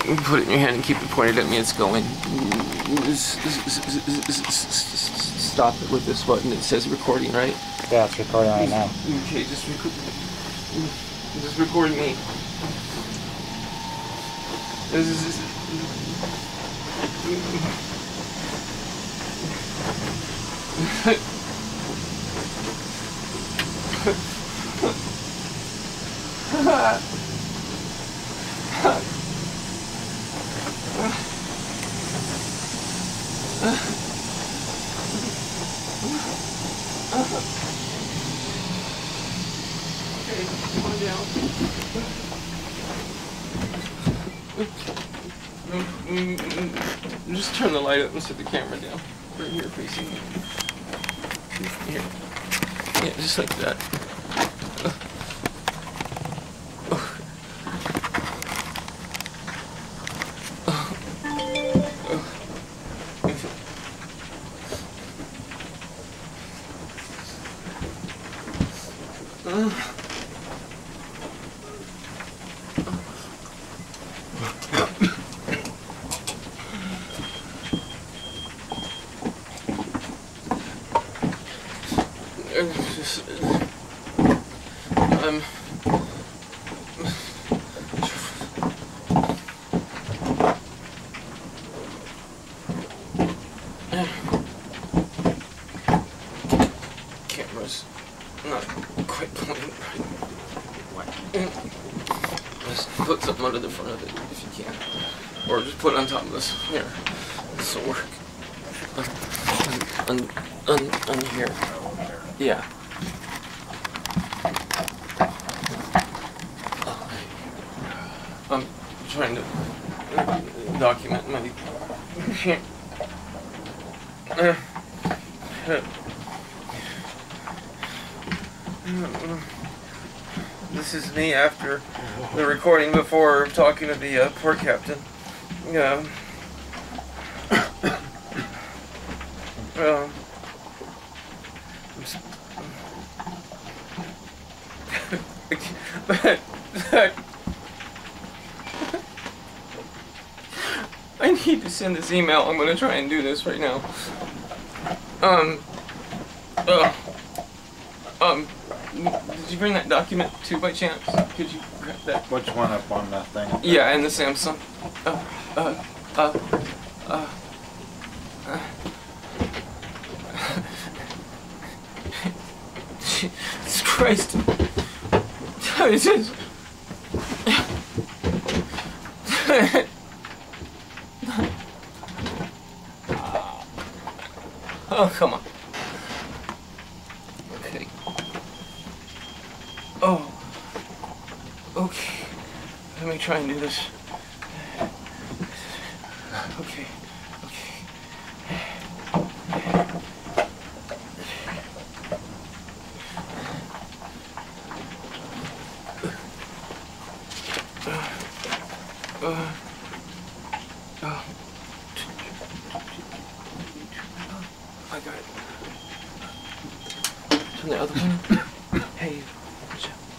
Put it in your hand and keep it pointed at me. It's going. Stop it with this button. It says recording, right? Yeah, it's recording right now. Okay, just record me. Okay, come on down. Just turn the light up and set the camera down. Right here facing me. Here. Yeah, just like that. Camera's not quite pointing right. Just put something under the front of it if you can. Or just put it on top of this. Here. This will work. On here. Yeah. I'm trying to document my... This is me after the recording before talking to the port captain. Yeah. I need to send this email. I'm gonna try and do this right now. Did you bring that document too by chance? Could you grab that? Which one up on that thing? Yeah, and the Samsung. Jesus Christ. This is... Oh, come on. Okay. Oh. Okay. Let me try and do this. Okay. I got it. Turn the other one. Hey, watch out,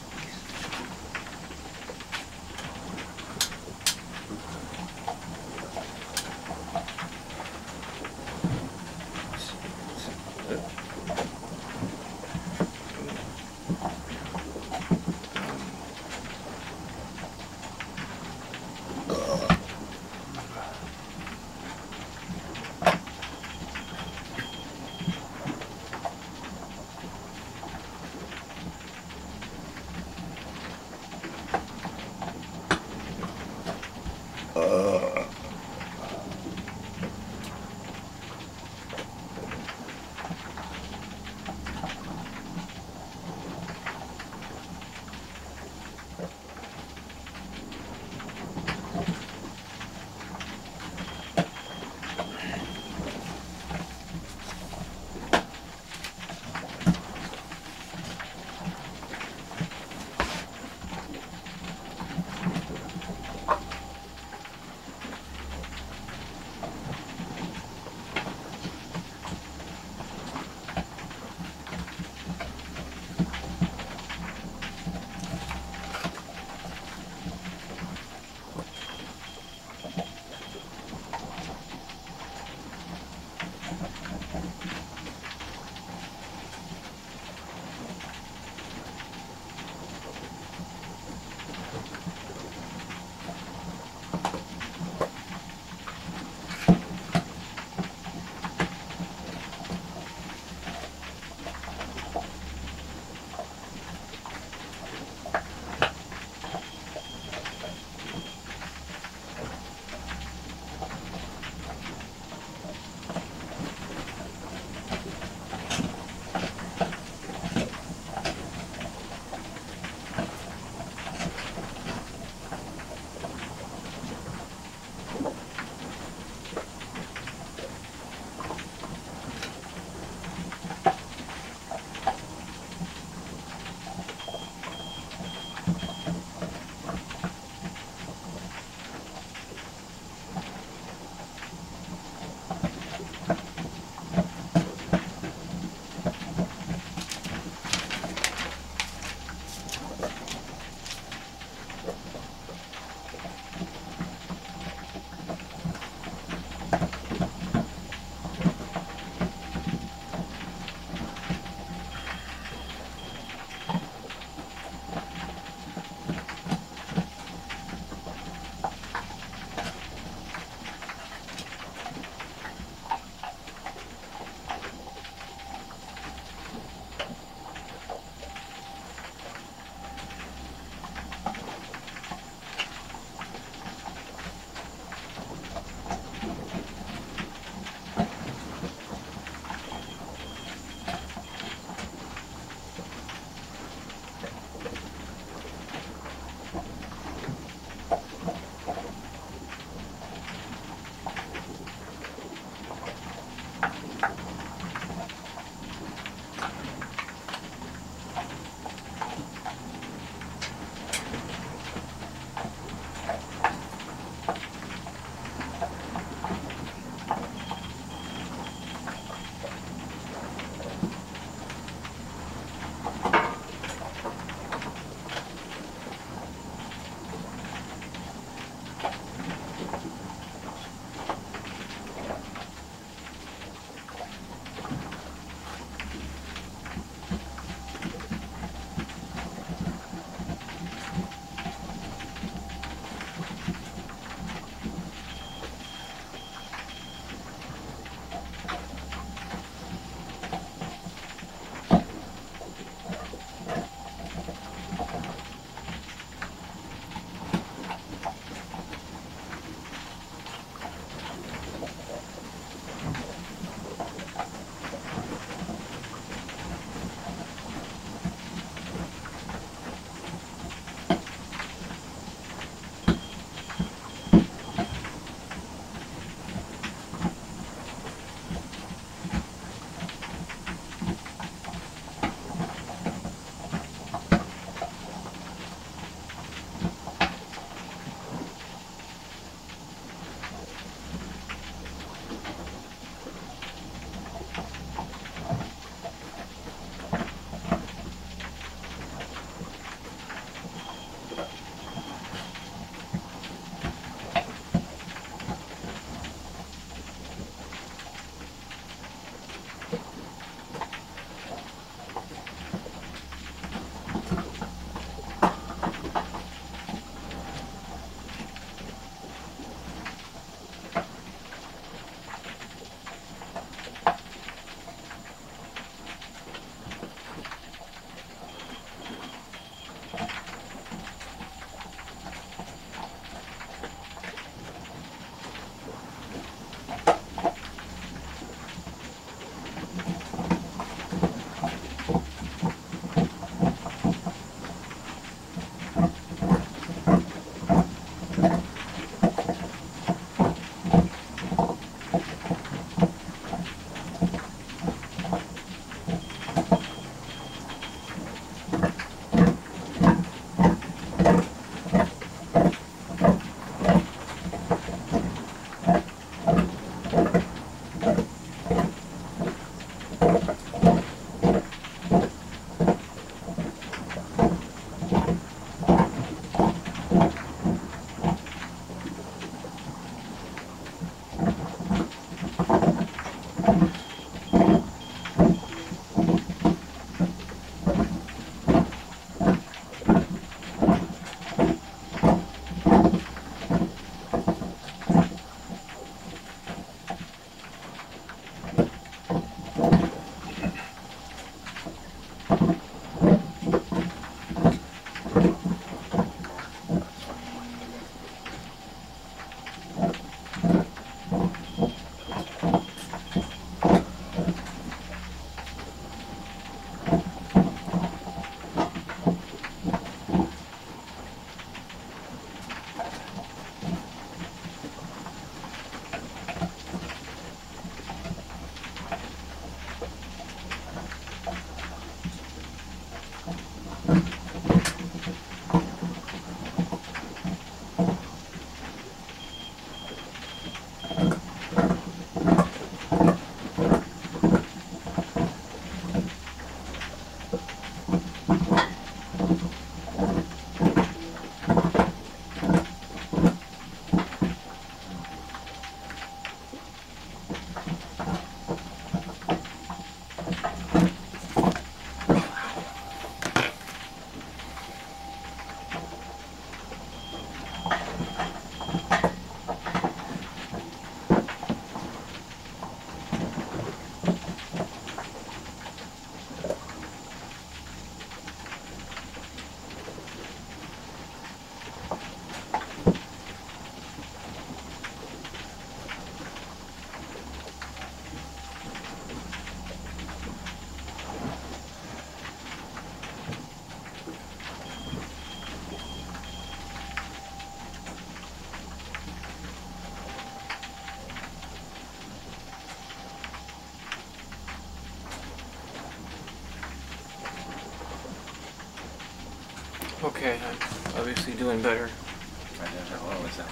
Okay, I'm obviously doing better. I don't know. What was that?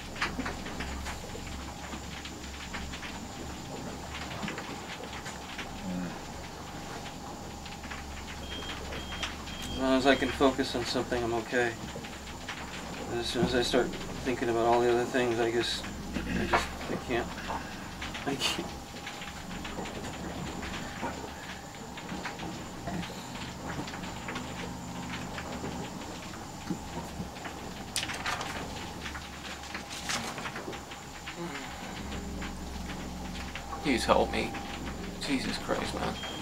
As long as I can focus on something, I'm okay. And as soon as I start thinking about all the other things, I can't. I can't. Please help me. Jesus Christ, man.